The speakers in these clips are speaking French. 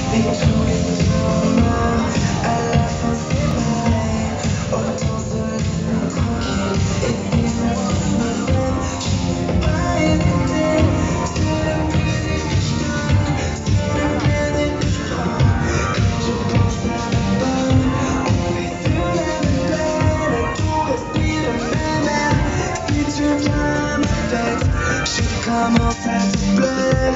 Et tous les tours, à la fin c'est pareil. Autant se laisser tranquille et vivre tous nos rêves. Je n'ai pas hésité, c'est le plaisir que je donne, c'est le plaisir que je prends. Quand je pense à la bonne, on est sur la même planète, on respire le même air. Si tu viens à ma fête, je commence à te plaire.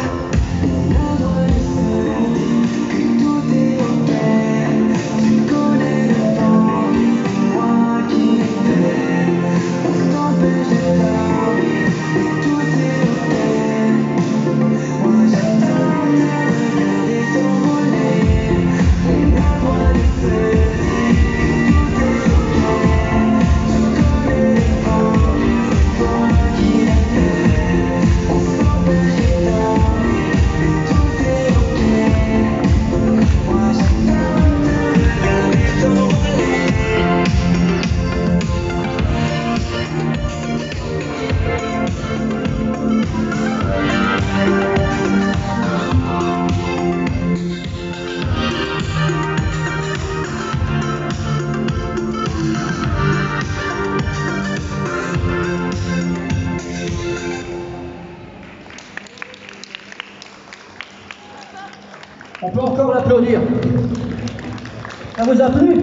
On peut encore l'applaudir. Ça vous a plu?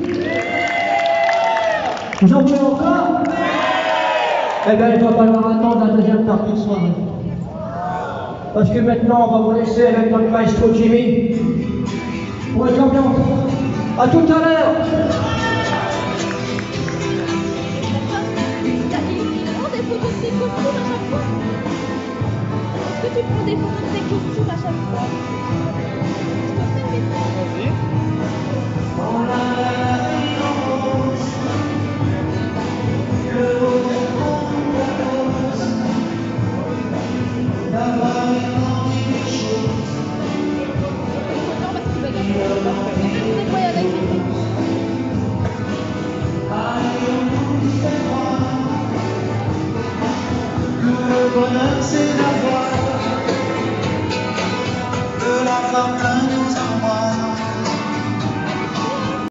Vous en voulez encore? Eh bien, il va falloir attendre la deuxième partie de soirée. Parce que maintenant, on va vous laisser avec notre maestro Jimmy pour une ambiance. À tout à l'heure! Est-ce que tu prends des photos de tes costumes à chaque fois? Vas-y. Le bonheur c'est la voix de la femme.